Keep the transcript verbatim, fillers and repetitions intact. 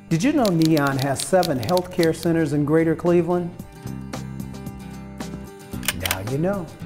Did you know Neon has seven healthcare centers in Greater Cleveland? Now you know.